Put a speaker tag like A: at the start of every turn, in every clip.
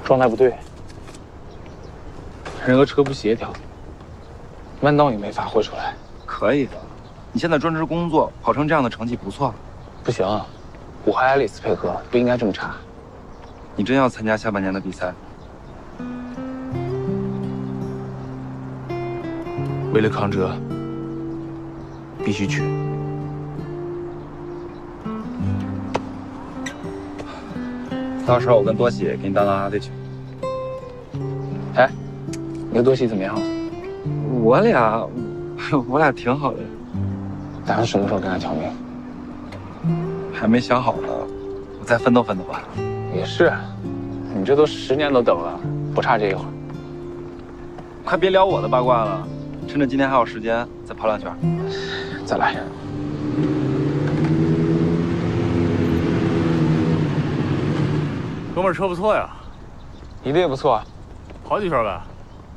A: 状态不对，人和车不协调，弯道也没发挥出来。
B: 可以的，你现在专职工作，跑成这样的成绩不错。
A: 不行，我和爱丽丝配合不应该这么差。
B: 你真要参加下半年的比赛？
A: 为了康哲，必须去。
B: 到时候我跟多喜给你当啦啦队去。
A: 哎，你和多喜怎么样了？
B: 我俩挺好的。
A: 打算什么时候跟他挑明？
B: 还没想好呢，我再奋斗奋斗吧。
A: 也是，你这都10年都等了，不差这一会儿。
B: 快别聊我的八卦了，趁着今天还有时间，再跑2圈。
A: 再来。
C: 哥们儿车不错呀，
A: 你的也不错啊，
C: 好几圈呗。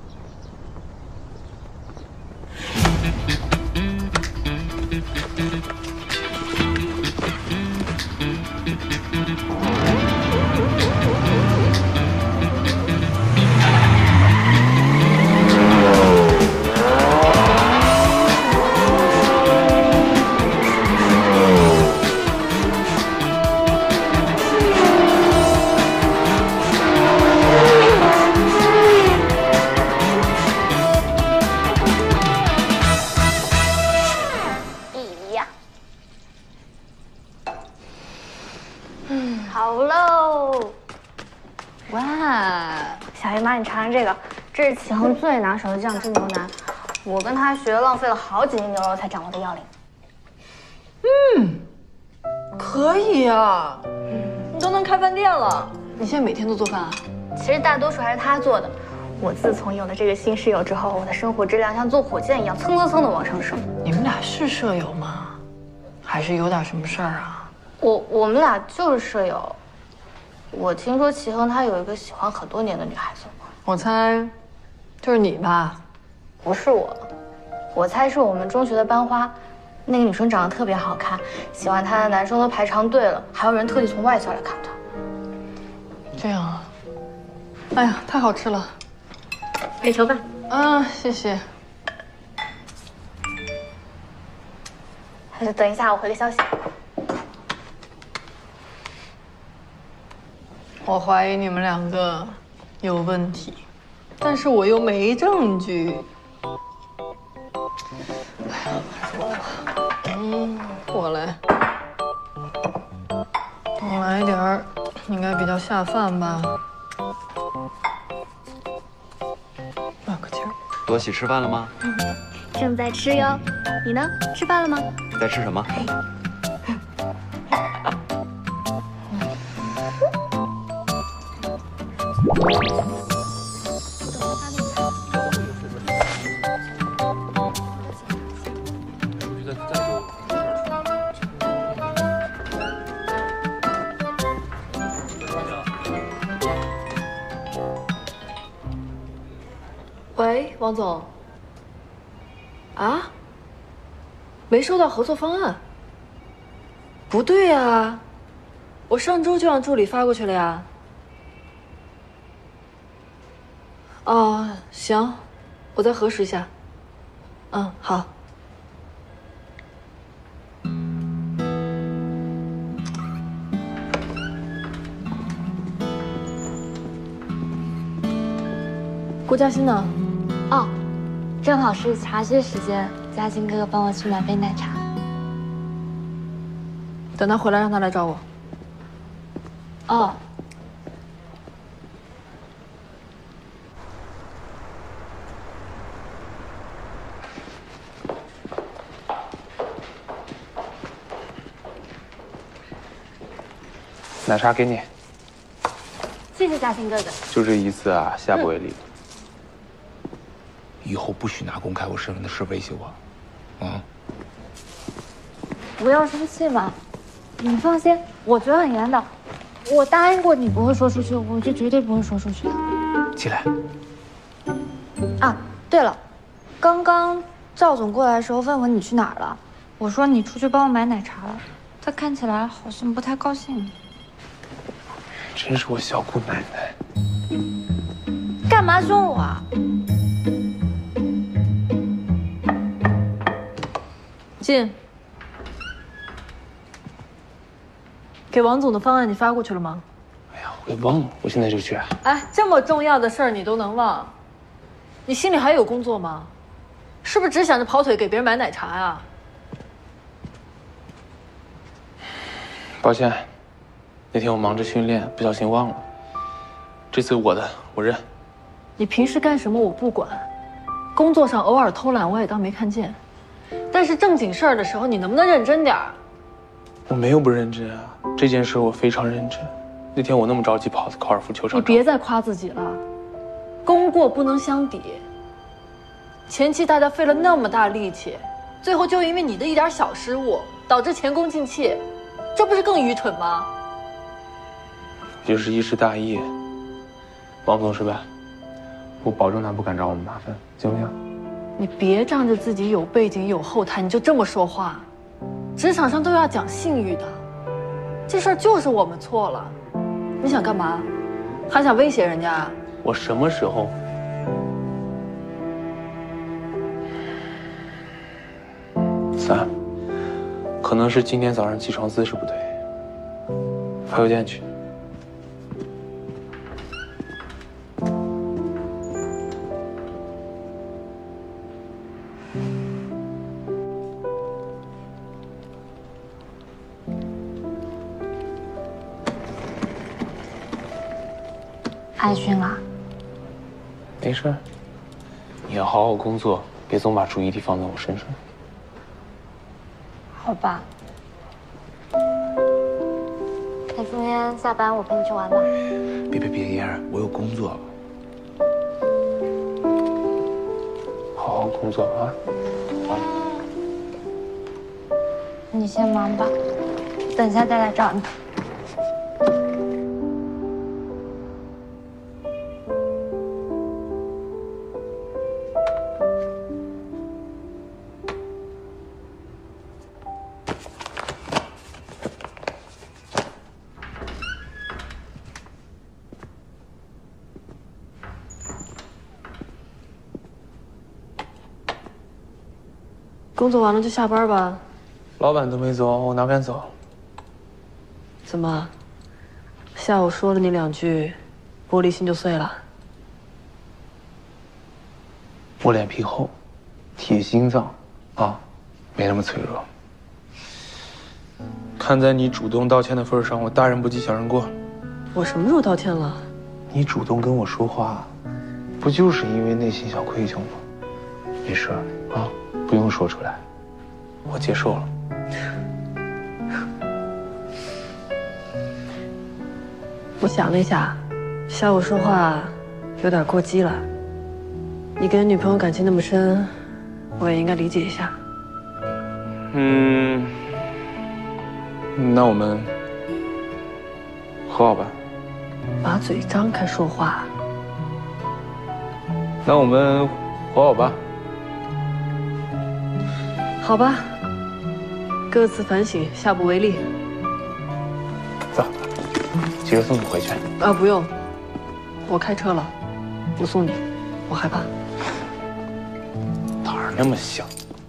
D: 好喽！哇，小姨妈，你尝尝这个，这是启恒最拿手的酱汁牛腩，我跟他学，浪费了好几斤牛肉才掌握的要领。
E: 可以啊，你都能开饭店了。你现在每天都做饭啊？
D: 其实大多数还是他做的。我自从有了这个新室友之后，我的生活质量像坐火箭一样蹭蹭蹭的往上升。
E: 你们俩是舍友吗？还是有点什么事儿啊？
D: 我们俩就是舍友。我听说齐恒他有一个喜欢很多年的女孩子。
E: 我猜，就是你吧？
D: 不是我，我猜是我们中学的班花，那个女生长得特别好看，喜欢她的男生都排长队了，还有人特地从外校来看她。
E: 这样啊？哎呀，太好吃了！
D: 给球饭。
E: 啊，谢谢。
D: 等一下，我回个消息。
E: 我怀疑你们2个有问题，但是我又没证据。哎呀，还是我来吧。我来，多来一点儿，应该比较下饭吧。绕个劲儿。
F: 多喜吃饭了吗？
D: 正在吃哟，你呢？吃饭了吗？
F: 你在吃什么？
E: 喂，王总。啊？没收到合作方案？不对呀，我上周就让助理发过去了呀。哦，行，我再核实一下。好。顾嘉欣呢？
G: 哦，正好是茶歇时间，嘉欣哥哥帮我去买杯奶茶。
E: 等他回来，让他来找我。
G: 哦。
A: 奶茶给你。
G: 谢谢嘉欣哥哥。
A: 就这一次啊，下不为例。以后不许拿公开我身份的事威胁我，啊！
G: 不要生气嘛，你放心，我觉得很严的。我答应过你不会说出去，我就绝对不会说出去的。
A: 起来。
G: 啊，对了，刚刚赵总过来的时候问我你去哪儿了，我说你出去帮我买奶茶了，他看起来好像不太高兴。
A: 真是我小姑奶奶。
G: 干嘛凶我啊？
E: 进。给王总的方案你发过去了吗？
A: 哎呀，我给忘了，我现在就去。
E: 哎，这么重要的事儿你都能忘，你心里还有工作吗？是不是只想着跑腿给别人买奶茶呀？
A: 抱歉，那天我忙着训练，不小心忘了。这次我的，我认。
E: 你平时干什么我不管，工作上偶尔偷懒我也当没看见，但是正经事儿的时候你能不能认真点儿？
A: 我没有不认真啊，这件事我非常认真。那天我那么着急跑高尔夫球场，
E: 你别再夸自己了，功过不能相抵。前期大家费了那么大力气，最后就因为你的一点小失误，导致前功尽弃，这不是更愚蠢吗？
A: 就是一时大意。王总是吧？我保证他不敢找我们麻烦，行不行？
E: 你别仗着自己有背景有后台，你就这么说话。职场上都要讲信誉的，这事儿就是我们错了。你想干嘛？还想威胁人家？
A: 我什么时候？3，可能是今天早上起床姿势不对。发邮件去。
G: 挨训了？
A: 没事，你要好好工作，别总把注意力放在我身上。
G: 好吧。那今天下班我陪你去玩吧。
F: 别，嫣儿，我有工作。
A: 好好工作啊！
G: 你先忙吧，等下再来找你。
E: 工作完了就下班吧。
A: 老板都没走，我哪敢走？
E: 怎么，下午说了你2句，玻璃心就碎了？
A: 我脸皮厚，铁心脏，啊，没那么脆弱。看在你主动道歉的份上，我大人不计小人过。
E: 我什么时候道歉了？
A: 你主动跟我说话，不就是因为内心小愧疚吗？没事啊，不用说出来，我接受了。
E: 我想了一下，下午说话有点过激了。你跟女朋友感情那么深，我也应该理解一下。
A: 那我们和好吧？
E: 把嘴张开说话。
A: 那我们和好吧？
E: 好吧，各自反省，下不为例。
A: 走，骑车送你回去。
E: 啊，不用，我开车了，不送你，我害怕。
A: 胆儿那么小。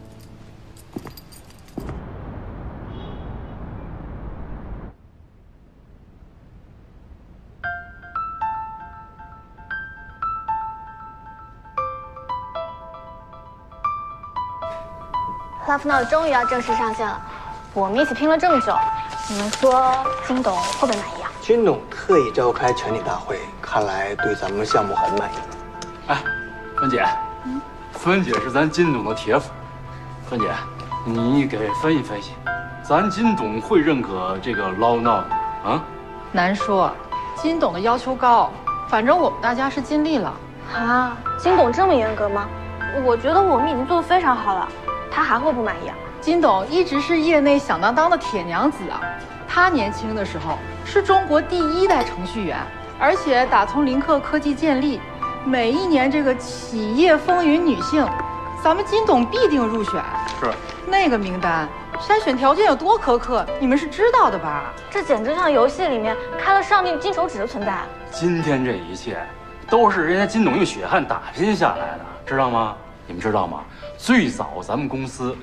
D: Love Now 终于要正式上线了，我们一起拼了这么久，你们说金董会不会满意啊？
H: 金董特意召开全体大会，看来对咱们项目很满意。
C: 哎，芬姐，芬姐是咱金董的铁粉，芬姐，你给分析分析，咱金董会认可这个 Love Now 吗？啊？
I: 难说，金董的要求高，反正我们大家是尽力了。
D: 啊，金董这么严格吗？我觉得我们已经做得非常好了。他还会不满意啊？
I: 金董一直是业内响当当的铁娘子啊！他年轻的时候是中国第1代程序员，而且打从林克科技建立，每一年这个企业风云女性，咱们金董必定入选。
C: 是，
I: 那个名单筛选条件有多苛刻，你们是知道的吧？
D: 这简直像游戏里面开了上帝金手指的存在。
C: 今天这一切， 都是人家金董用血汗打拼下来的，知道吗？你们知道吗？最早咱们这公司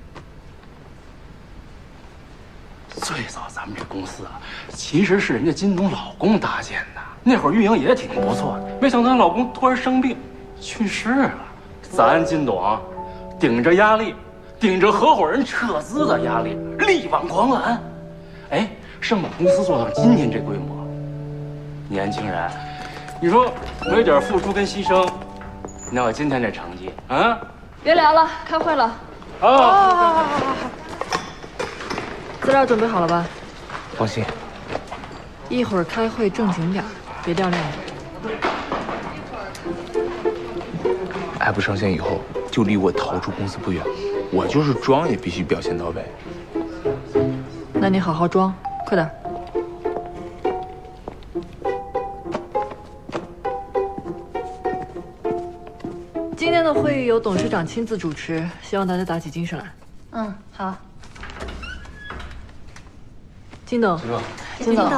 C: 啊，其实是人家金董老公搭建的。那会儿运营也挺不错的，没想到她老公突然生病去世了，咱金董顶着压力，顶着合伙人撤资的压力，力挽狂澜，哎，生把公司做到今天这规模。年轻人，你说没点付出跟牺牲，哪有今天这成绩啊？
E: 别聊了，开会了。
C: 好。
E: 资料准备好了吧？
A: 放心。
E: 一会儿开会正经点，别掉链子。
F: app 上线以后，就离我逃出公司不远，我就是装也必须表现到位。
E: 那你好好装，快点。今天的会议由董事长亲自主持，希望大家打起精神来。
D: 嗯，好。
E: 金董，
D: 金董，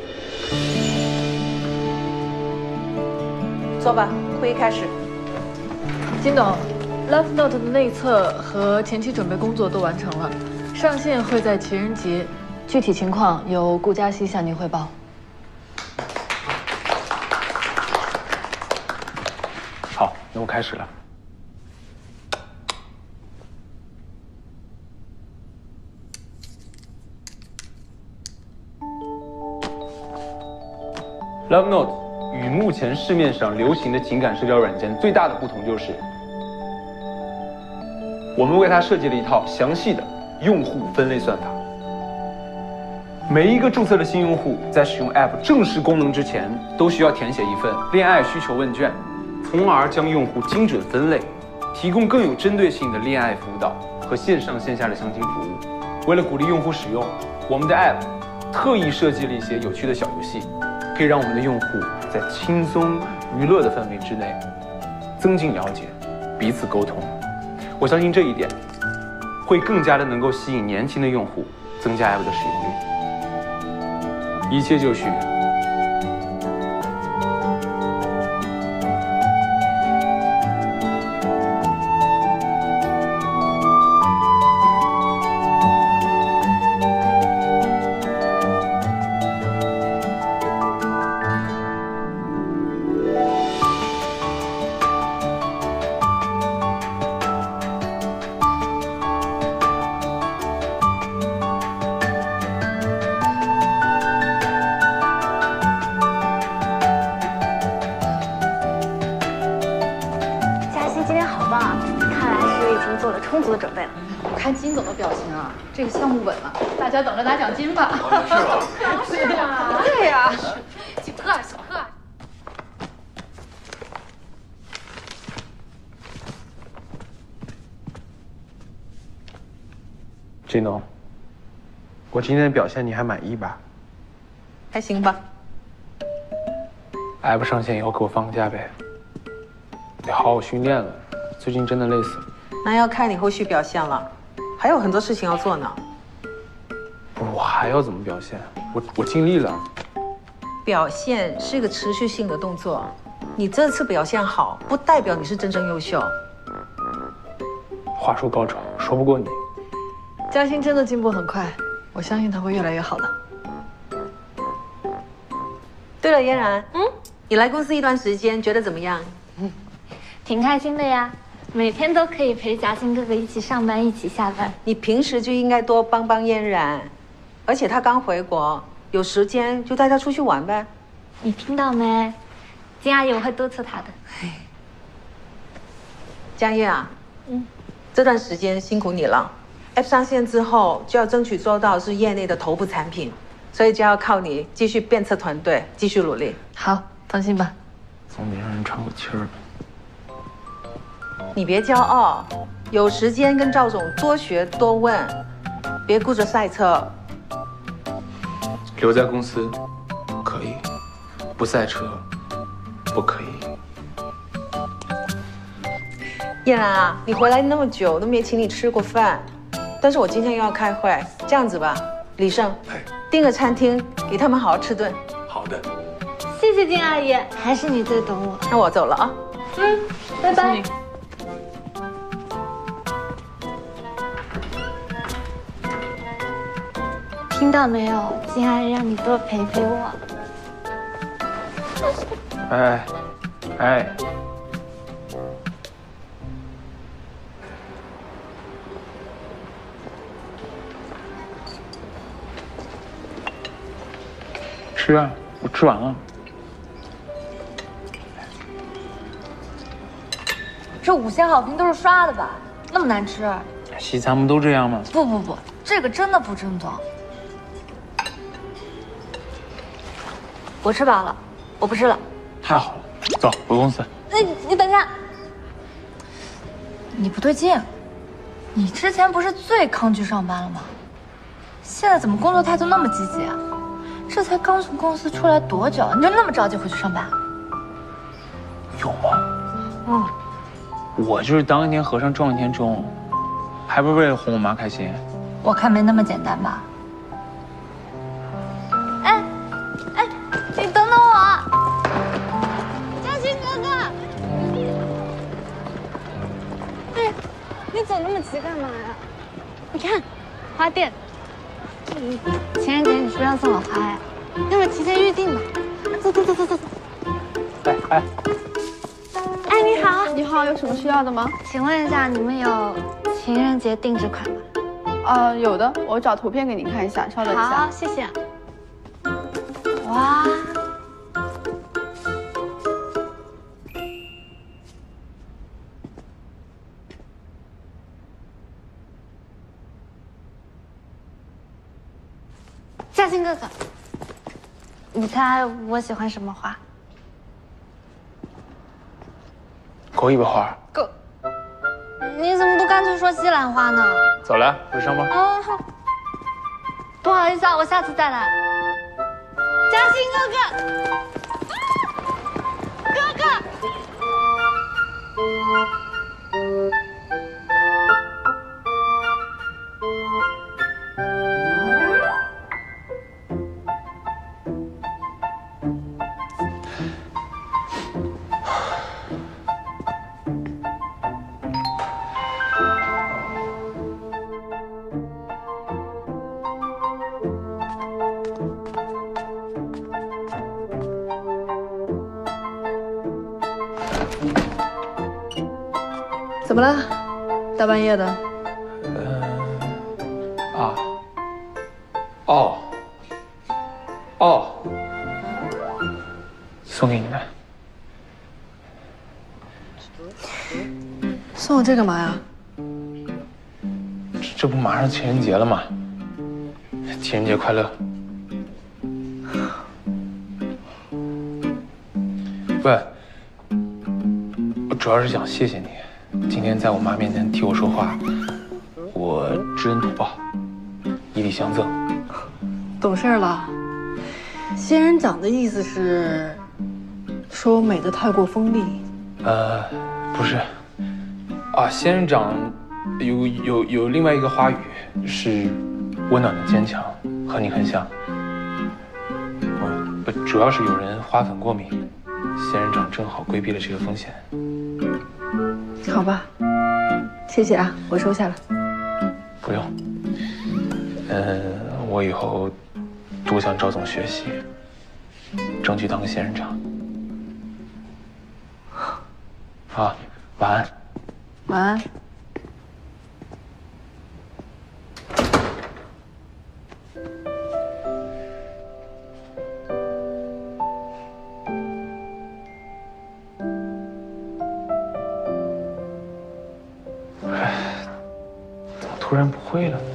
I: 坐吧，会议开始。
E: 金董 ，Love Note 的内测和前期准备工作都完成了，上线会在情人节，具体情况由顾嘉熙向您汇报。
A: 好，那我开始了。Love Note 与目前市面上流行的情感社交软件最大的不同就是，我们为它设计了一套详细的用户分类算法。每一个注册的新用户在使用 App 正式功能之前，都需要填写一份恋爱需求问卷，从而将用户精准分类，提供更有针对性的恋爱辅导和线上线下的相亲服务。为了鼓励用户使用，我们的 App 特意设计了一些有趣的小游戏。可以让我们的用户在轻松娱乐的范围之内增进了解，彼此沟通。我相信这一点会更加的能够吸引年轻的用户，增加 App 的使用率。一切就绪。
D: 充足的准备了。
I: 我看金总的表情啊，这个项目稳了，大家等着拿奖金吧。
C: 是吧？
I: 对呀。
D: 请客，请客。
A: Gino， 我今天的表现你还满意吧？
I: 还行吧。
A: App 上线以后给我放个假呗，得好好训练了，最近真的累死了。
J: 那要看你后续表现了，还有很多事情要做呢。
A: 我还要怎么表现？我尽力了。
J: 表现是个持续性的动作，你这次表现好，不代表你是真正优秀。
A: 话说高超，说不过你。
E: 嘉欣真的进步很快，我相信她会越来越好的。
J: 对了，嫣然，你来公司一段时间，觉得怎么样？
D: 挺开心的呀。每天都可以陪嘉欣哥哥一起上班，一起下班。
J: 你平时就应该多帮帮嫣然，而且她刚回国，有时间就带她出去玩呗。
D: 你听到没？金阿姨我会督促她的。
J: 江烨啊，这段时间辛苦你了。App 上线之后，就要争取做到是业内的头部产品，所以就要靠你继续鞭策团队，继续努力。
E: 好，放心吧。
A: 总得让人喘口气儿吧。
J: 你别骄傲，有时间跟赵总多学多问，别顾着赛车。
F: 留在公司可以，不赛车不可以。
J: 嫣然啊，你回来那么久都没请你吃过饭，但是我今天又要开会，这样子吧，李胜，订个餐厅给他们好好吃顿。
F: 好的。
D: 谢谢金阿姨，还是你最懂我。
J: 那我走了啊。
D: 拜拜。听到没有？金阿姨让你多陪陪我。
F: 哎，吃啊，我吃完了。
G: 这5星好评都是刷的吧？那么难吃？
F: 西餐不都这样吗？
G: 不，这个真的不正宗。我吃饱了，我不吃了。
F: 太好了，走，回公司。
G: 哎，你等一下，你不对劲，你之前不是最抗拒上班了吗？现在怎么工作态度那么积极啊？这才刚从公司出来多久，你就那么着急回去上班？
F: 有吗？我就是当一天和尚撞一天钟，还不是为了哄我妈开心？
G: 我看没那么简单吧。哎，你等等我，嘉欣哥哥。
D: 哎，你走那么急干嘛呀？你看，花店。情人节你是不是要送我花呀？要不提前预定吧。走。哎，你好。
K: 你好，有什么需要的吗？
D: 请问一下，你们有情人节定制款吗？
K: 有的，我找图片给您看一下，稍等一下。
D: 好，谢谢。哇。嘉欣哥哥，你猜我喜欢什么花？
F: 狗尾巴花。
D: 狗，你怎么不干脆说西兰花呢？
F: 走了，回上班。
D: 哦，好。不好意思啊，我下次再来。嘉欣哥哥，哥哥。
K: 怎么了？大半夜的。
F: 送给你的。
K: 送我这干嘛呀？
F: 这不马上情人节了吗？情人节快乐。喂，我主要是想谢谢你，今天在我妈面前替我说话，我知恩图报，以礼相赠。
K: 懂事了。仙人掌的意思是说我美得太过锋利。
F: 不是，仙人掌有另外一个花语是温暖的坚强，和你很像。主要是有人花粉过敏，仙人掌正好规避了这个风险。
K: 好吧，谢谢啊，我收下了。
F: 不用。我以后多向赵总学习，争取当个仙人掌。好，晚安。
K: 晚安。
F: 怎么突然不会了呢？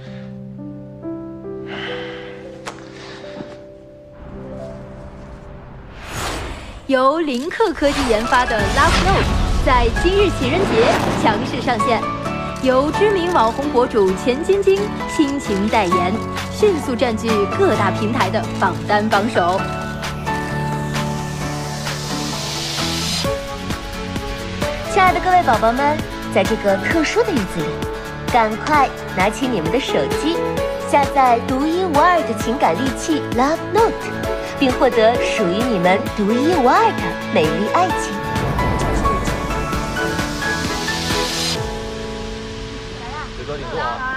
L: 由林克科技研发的 Love Note 在今日情人节强势上线，由知名网红博主钱晶晶倾情代言，迅速占据各大平台的榜单榜首。
M: 亲爱的各位宝宝们，在这个特殊的日子里，赶快拿起你们的手机，下载独一无二的情感利器 Love Note。 并获得属于你们独一无二的美丽爱情。
F: 水哥，你坐啊。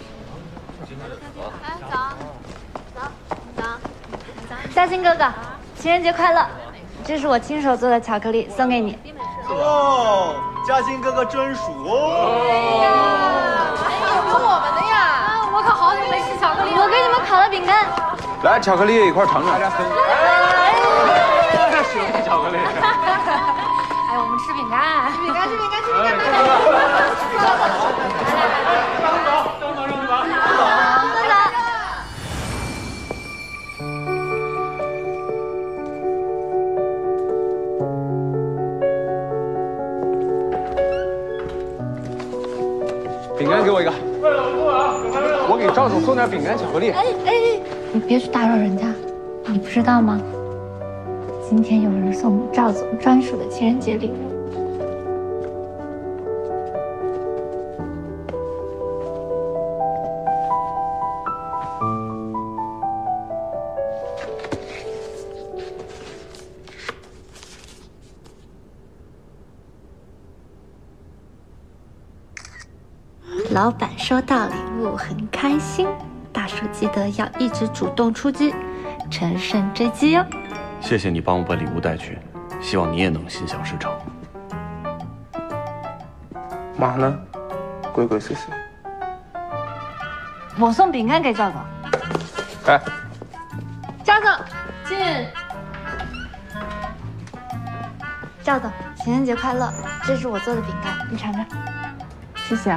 D: 嘉欣哥哥，情人节快乐！这是我亲手做的巧克力，送给你。
N: 哦，嘉欣哥哥专属哦。
I: 有我们的呀！我可好久没吃巧克力了。
D: 我给你们烤了饼干。
A: 来，巧克力一块尝尝，大家分。
C: 喜欢巧克力。
D: 哎，我们吃饼干，吃饼干，吃饼干，吃饼干。
C: 张总，让你吧。
A: 饼干给我一个。我给赵总送点饼干巧克力。
D: 哎，你别去打扰人家，你不知道吗？今天有人送赵总专属的情人节礼物。
O: 老板收到礼物很开心，大叔记得要一直主动出击，乘胜追击哦。
P: 谢谢你帮我把礼物带去，希望你也能心想事成。
F: 妈呢？鬼鬼祟祟。
D: 我送饼干给赵总。
F: 哎，
D: 赵总，进。赵总，情人节快乐！这是我做的饼干，你尝尝。
I: 谢谢。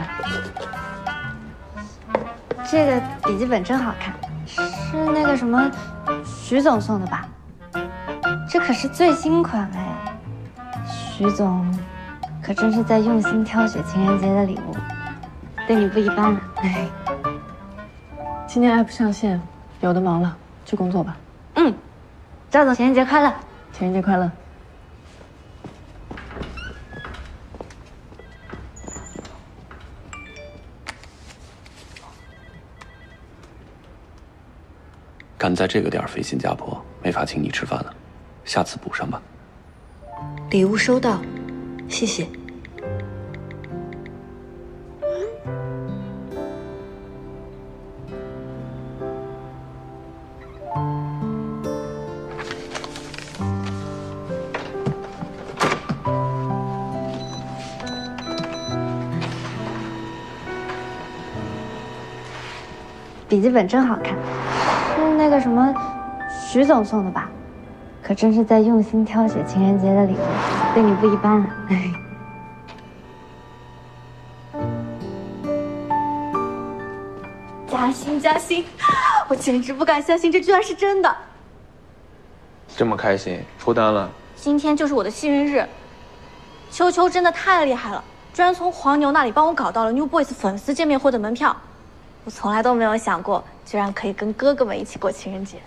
D: 这个笔记本真好看，是那个什么徐总送的吧？这可是最新款哎，徐总可真是在用心挑选情人节的礼物，对你不一般啊。哎，
I: 今天 app 上线，有的忙了，去工作吧。
D: 赵总情人节快乐！
I: 情人节快乐！
P: 赶在这个点儿飞新加坡，没法请你吃饭了，下次补上吧。
O: 礼物收到，谢谢。
D: 笔记本真好看，是那个什么徐总送的吧？可真是在用心挑选情人节的礼物，对你不一般啊。哎，
O: 嘉欣，我简直不敢相信这居然是真的。
F: 这么开心，脱单了？
D: 今天就是我的幸运日，秋秋真的太厉害了，居然从黄牛那里帮我搞到了 New Boys 粉丝见面会的门票。我从来都没有想过，居然可以跟哥哥们一起过情人节。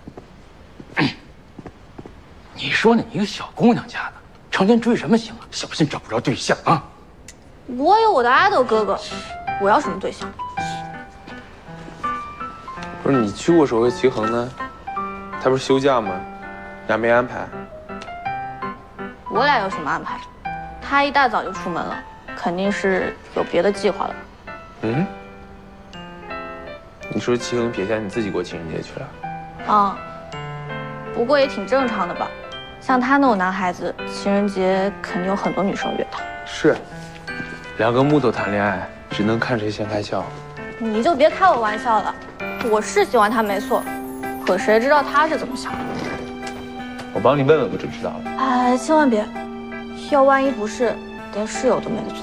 C: 你说你一个小姑娘家的，成天追什么星啊？小心找不着对象啊！
D: 我有我的爱豆哥哥，我要什么对象？
F: 不是你去过首尔齐恒呢？他不是休假吗？俩没安排。
D: 我俩有什么安排？他一大早就出门了，肯定是有别的计划了。
F: 你说齐恒撇下你自己过情人节去了？
D: 不过也挺正常的吧。像他那种男孩子，情人节肯定有很多女生约他。
F: 是，两个木头谈恋爱，只能看谁先开窍。
D: 你就别开我玩笑了，我是喜欢他没错，可谁知道他是怎么想的？
F: 我帮你问问不就知道了。
D: 哎，千万别，要万一不是，连室友都没得做。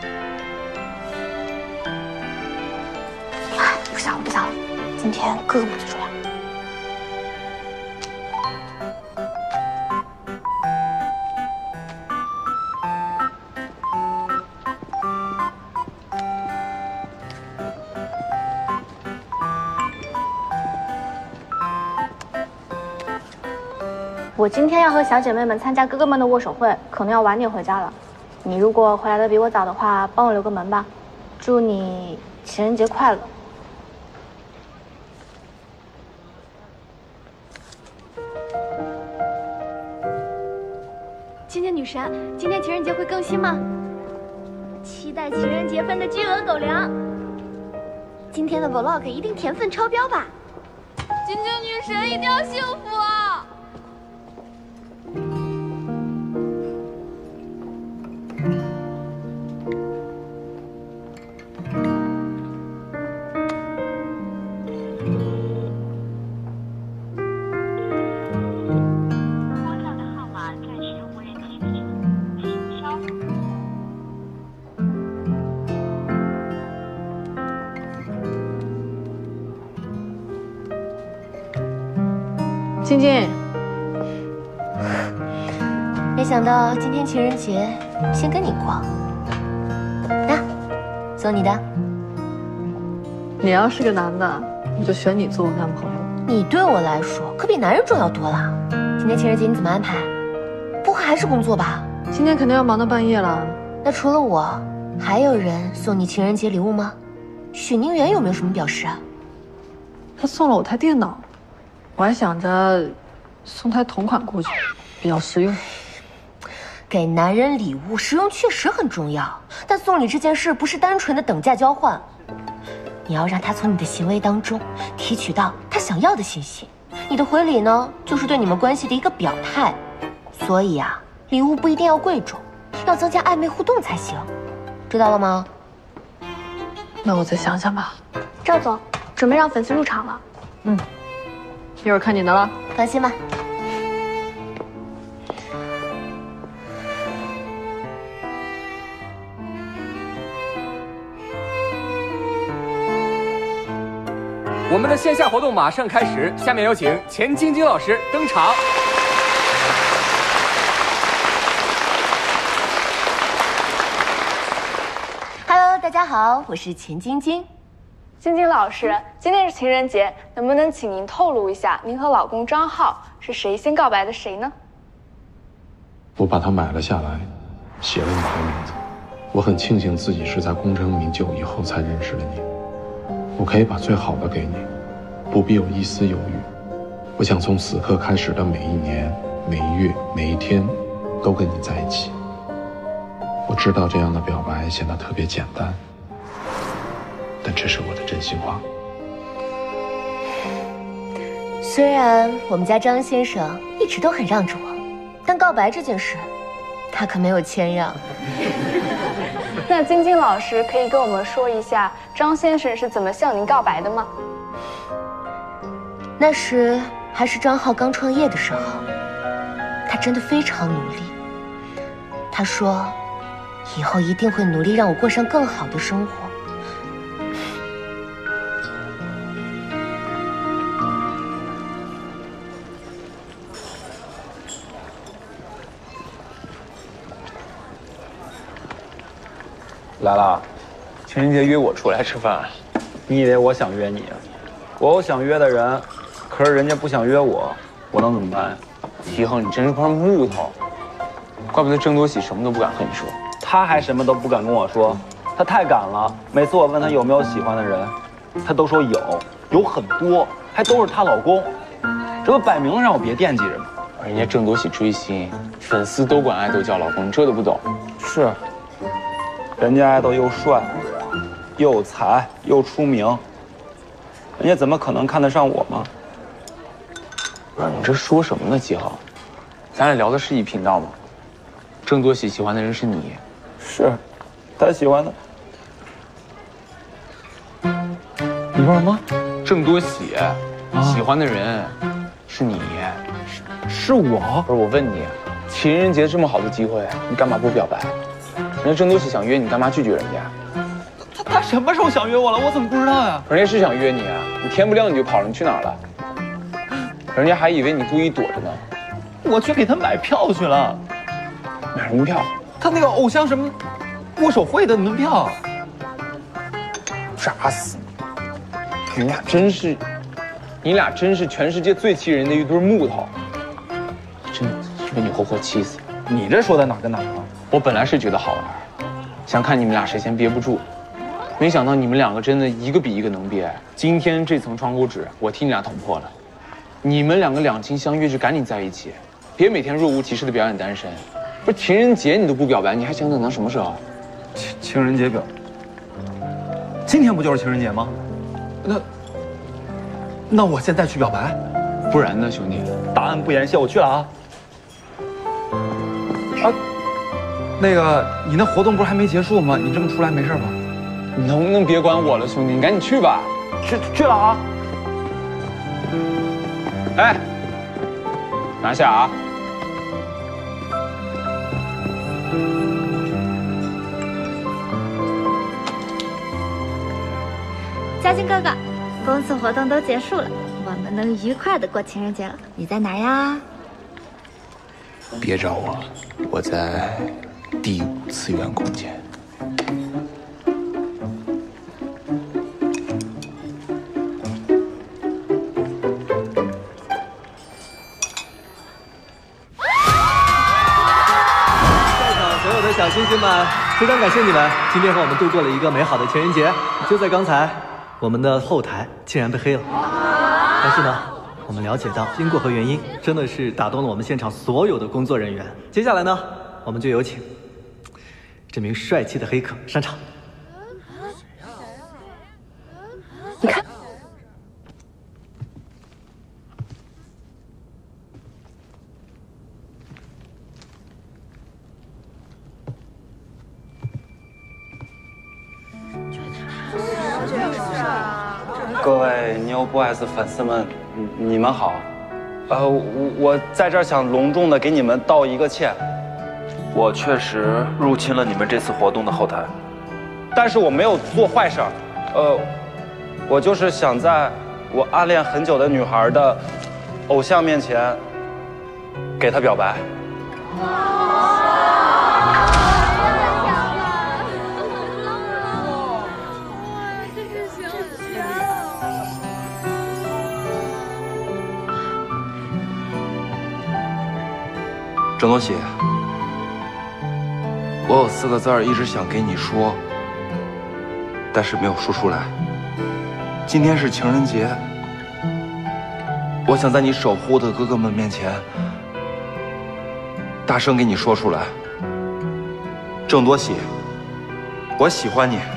D: 哎，不想了，今天哥哥们最重要。我今天要和小姐妹们参加哥哥们的握手会，可能要晚点回家了。你如果回来的比我早的话，帮我留个门吧。祝你情人节快乐。
M: 神，今天情人节会更新吗？期待情人节份的巨额狗粮。今天的 vlog 一定甜分超标吧？
G: 晶晶女神一定要幸福啊！
K: 晶晶，
M: 没想到今天情人节先跟你过，那送你的。
K: 你要是个男的，我就选你做我男朋友。
M: 你对我来说可比男人重要多了。今天情人节你怎么安排？不会还是工作吧？
K: 今天肯定要忙到半夜了。
M: 那除了我，还有人送你情人节礼物吗？许宁远有没有什么表示啊？
K: 他送了我台电脑。我还想着送台同款过去，比较实用。
M: 给男人礼物，实用确实很重要，但送礼这件事不是单纯的等价交换，你要让他从你的行为当中提取到他想要的信息。你的回礼呢，就是对你们关系的一个表态。所以啊，礼物不一定要贵重，要增加暧昧互动才行，知道了吗？
K: 那我再想想吧。
D: 赵总，准备让粉丝入场了。
K: 一会儿看你的了，
M: 放心吧。
A: 我们的线下活动马上开始，下面有请钱晶晶老师登场。
M: Hello， 大家好，我是钱晶晶。
D: 晶晶老师，今天是情人节，能不能请您透露一下，您和老公张浩是谁先告白的谁呢？
Q: 我把它买了下来，写了你的名字。我很庆幸自己是在功成名就以后才认识了你。我可以把最好的给你，不必有一丝犹豫。我想从此刻开始的每一年、每一月、每一天，都跟你在一起。我知道这样的表白显得特别简单。但这是我的真心话。
M: 虽然我们家张先生一直都很让着我，但告白这件事，他可没有谦让。
D: 那晶晶老师可以跟我们说一下张先生是怎么向您告白的吗？
M: 那时还是张浩刚创业的时候，他真的非常努力。他说，以后一定会努力让我过上更好的生活。
B: 来了，
F: 情人节约我出来吃饭，
B: 你以为我想约你啊？我有想约的人，可是人家不想约我，我能怎么办呀？
F: 提浩，你真是块木头，怪不得郑多喜什么都不敢和你说。
B: 他还什么都不敢跟我说，他太敢了。每次我问他有没有喜欢的人，他都说有很多，还都是她老公，这不摆明了让我别惦记着吗？
F: 人家郑多喜追星，粉丝都管爱豆叫老公，你这都不懂。
B: 是。人家爱豆又帅，又有才，又出名，人家怎么可能看得上我吗？
F: 不是你这说什么呢，季浩？咱俩聊的是一频道吗？郑多喜喜欢的人是你，
B: 是，他喜欢的。
F: 你说什么？郑多喜喜欢的人是你，
B: 是我？
F: 不是我问你，情人节这么好的机会，你干嘛不表白？人家郑多喜想约你，干嘛拒绝人家？
B: 他什么时候想约我了？我怎么不知道呀？
F: 人家是想约你啊，你天不亮你就跑了，你去哪儿了？人家还以为你故意躲着呢。
B: 我去给他买票去了。
F: 买什么票？
B: 他那个偶像什么握手会的门票。
F: 炸死你！你俩真是全世界最气人的一堆木头，真被你活活气死。
B: 你这说的哪跟哪啊？
F: 我本来是觉得好玩，想看你们俩谁先憋不住，没想到你们两个真的一个比一个能憋。今天这层窗户纸，我替你俩捅破了。你们两个两情相悦就赶紧在一起，别每天若无其事的表演单身。 不是情人节你都不表白，你还想等到什么时候？
B: 情人节表？今天不就是情人节吗？那我现在去表白？
F: 不然呢，兄弟？
B: 答案不言谢，我去了啊。啊，那个，你那活动不是还没结束吗？你这么出来没事吧？
F: 你能不能别管我了，兄弟？你赶紧去吧。
B: 去了啊。
F: 哎，拿下啊！
O: 嘉欣哥哥，公司活动都结束了，我们能愉快的过情人节了。你在哪呀？
F: 别找我，我在第5次元空间。
R: 小星星们，非常感谢你们今天和我们度过了一个美好的情人节。就在刚才，我们的后台竟然被黑了。但是呢，我们了解到经过和原因，真的是打动了我们现场所有的工作人员。接下来呢，我们就有请这名帅气的黑客上场。
M: 你看。
B: 各位 New Boys 粉丝们，你们好。我在这儿想隆重的给你们道一个歉。我确实入侵了你们这次活动的后台，但是我没有做坏事儿。我就是想在我暗恋很久的女孩的偶像面前给她表白。郑多喜，我有4个字儿一直想给你说，但是没有说出来。今天是情人节，我想在你守护的哥哥们面前，大声给你说出来。郑多喜，我喜欢你，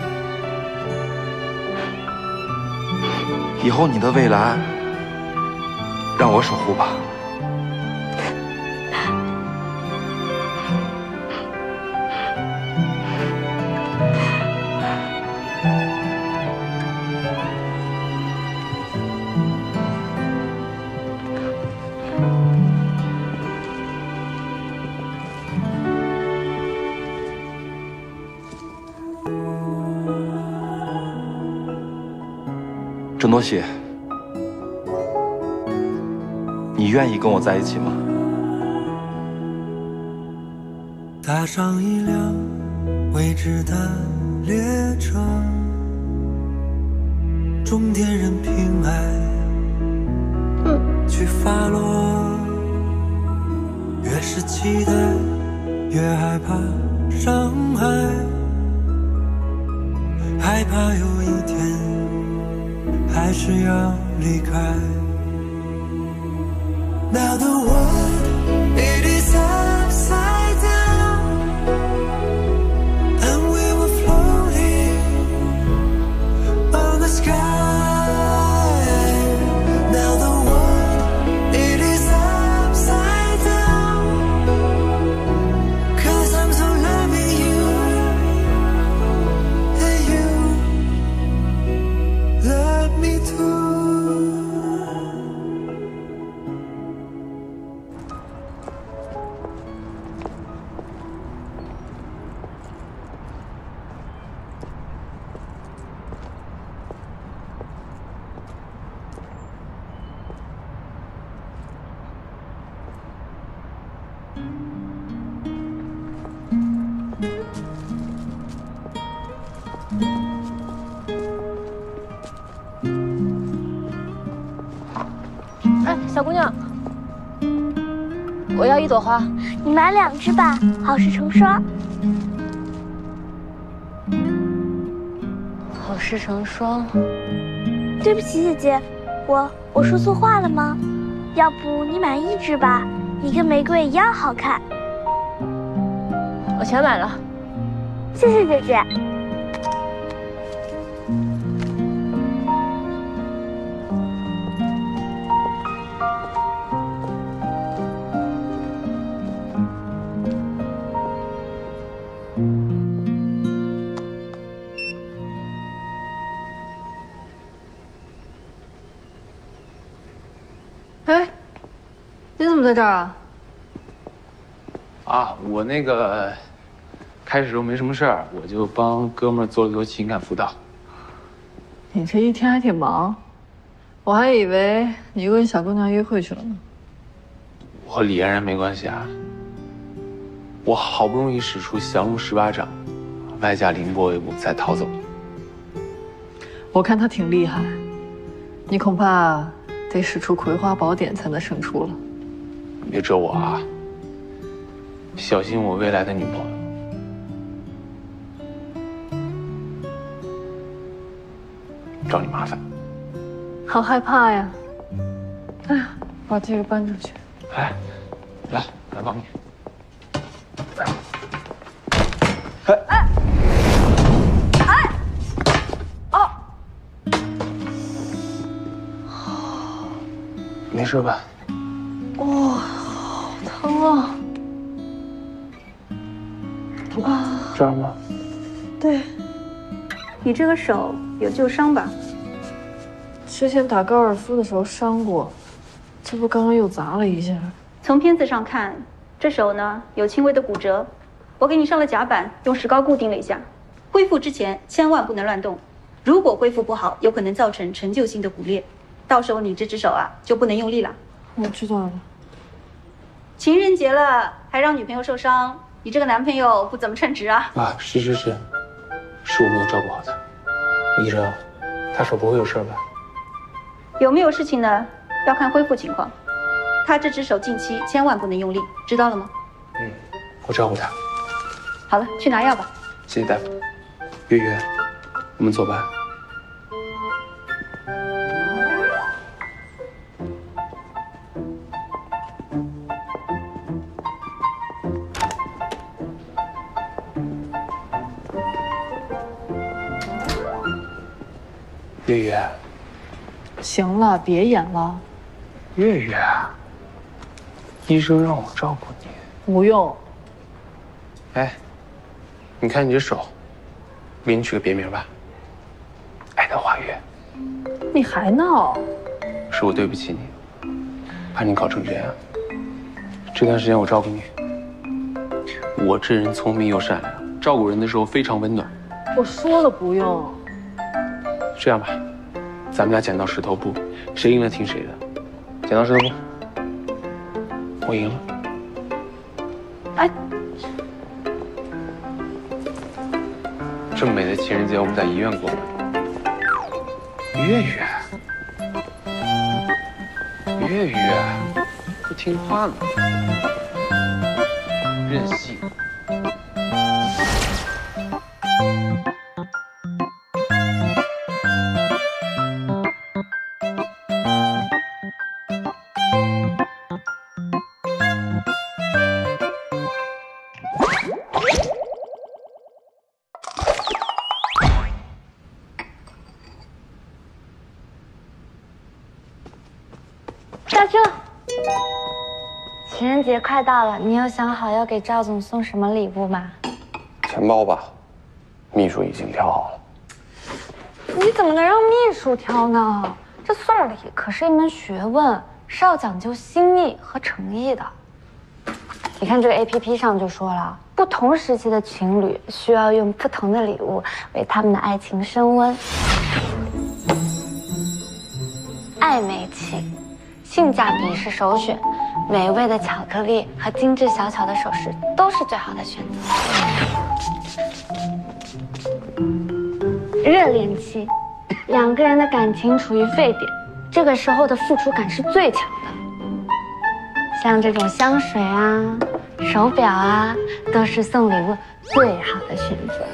B: 以后你的未来，让我守护吧。郑多喜，你愿意跟我在一起吗？
S: 踏上一辆未知的列车，终点任凭爱去发落。越是期待，越害怕伤害，害怕有一天还是要离开。Now the world it is upside down, and we were floating on the sky. Now the world it is upside down, 'cause I'm so loving you, and you love me too.
M: 哎，小姑娘，我要1朵花。
T: 你买2支吧，好事成双。
M: 好事成双。
T: 对不起，姐姐，我说错话了吗？要不你买1支吧，你跟玫瑰一样好看。
M: 我全买了。
T: 谢谢姐姐。
E: 哎，你怎么在这儿啊？
F: 啊，我那个开始时候没什么事儿，我就帮哥们儿做了个情感辅导。
E: 你这一天还挺忙，我还以为你跟小姑娘约会去了呢。
F: 我和李嫣然没关系啊，我好不容易使出降龙18掌，外加凌波微步才逃走。
E: 我看他挺厉害，你恐怕得使出葵花宝典才能胜出了。
F: 别咒我啊，小心我未来的女朋友。找你麻烦。
E: 好害怕呀！哎呀，把这个搬出去。
F: 来帮你。没事吧？
E: 哇，好疼啊！
F: 这儿吗？
E: 对。
U: 你这个手有旧伤吧？
E: 之前打高尔夫的时候伤过，这不刚刚又砸了一下。
U: 从片子上看，这手呢有轻微的骨折，我给你上了夹板，用石膏固定了一下。恢复之前千万不能乱动，如果恢复不好，有可能造成陈旧性的骨裂，到时候你这只手啊就不能用力了。
E: 我知道了。
U: 情人节了，还让女朋友受伤，你这个男朋友不怎么称职啊！
F: 啊，是我没有照顾好他。医生，他手不会有事吧？
U: 有没有事情呢？要看恢复情况。他这只手近期千万不能用力，知道了吗？
F: 我照顾他。
U: 好了，去拿药吧。
F: 谢谢大夫。月月，我们走吧。月月，
E: 行了，别演了。
F: 月月，医生让我照顾你。
E: 不用。
F: 哎，你看你这手，给你取个别名吧，爱德华月。
E: 你还闹？
F: 是我对不起你，怕你搞成这样。这段时间我照顾你，我这人聪明又善良，照顾人的时候非常温暖。
E: 我说了不用。
F: 这样吧，咱们俩剪刀石头布，谁赢了听谁的。剪刀石头布，我赢了。
E: 哎，
F: 这么美的情人节，我们在医院过吧。月月，不听话呢，任性。
D: 大叔，情人节快到了，你有想好要给赵总送什么礼物吗？
P: 钱包吧，秘书已经挑好了。
D: 你怎么能让秘书挑呢？这送礼可是一门学问，是要讲究心意和诚意的。你看这个 APP 上就说了，不同时期的情侣需要用不同的礼物为他们的爱情升温。暧昧期，性价比是首选，美味的巧克力和精致小巧的首饰都是最好的选择。热恋期，两个人的感情处于沸点，这个时候的付出感是最强的。像这种香水啊、手表啊，都是送礼物最好的选择。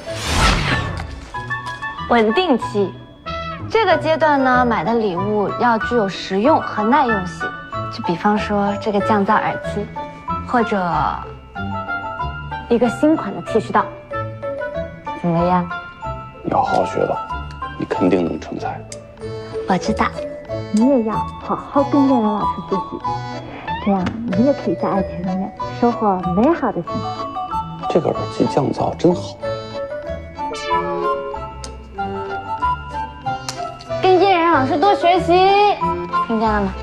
D: 稳定期，这个阶段呢，买的礼物要具有实用和耐用性，就比方说这个降噪耳机，或者一个新款的剃须刀，怎么样？
P: 你要好好学了，你肯定能成才。
O: 我知道，
T: 你也要好好跟恋人老师学习，这样你也可以在爱情里面收获美好的幸福。
P: 这个耳机降噪真好。
D: 跟恋人老师多学习，听见了吗？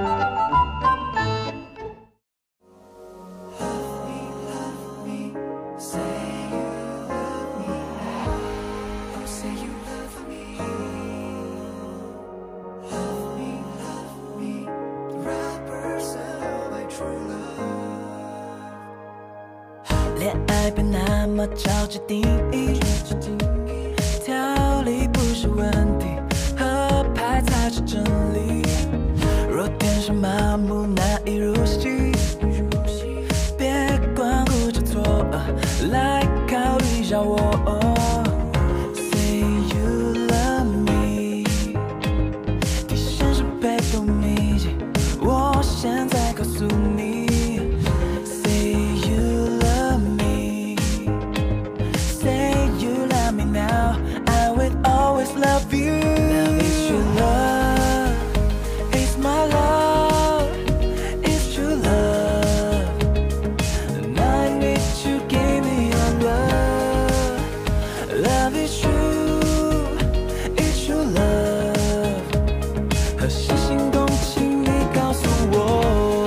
S: 恋爱别那么着急定义，条理不是问题，合拍才是真理。若天生麻木难以入戏，别光顾着错，来考虑一下我。Say you love me， 提升是被动秘籍，我现在告诉你。Love you, love is true love. It's my love, it's true love. And I need to give me your love. Love is true, it's true love. 何时心动，请你告诉我。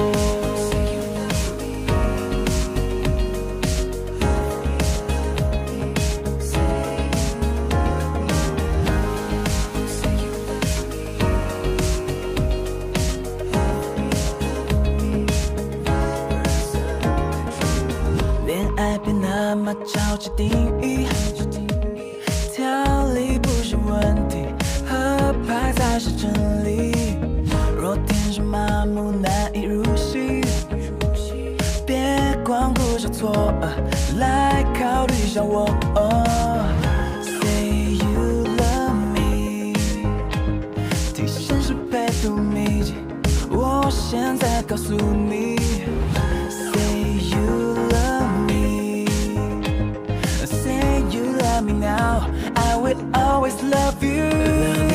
S: 爱别那么着急定义，条理不是问题，合拍才是真理。若天生麻木难以入戏，别光顾着错，来考虑一下我。Say you love me， 提升是被动秘籍，我现在告诉你。Say you love me now, I will always love you.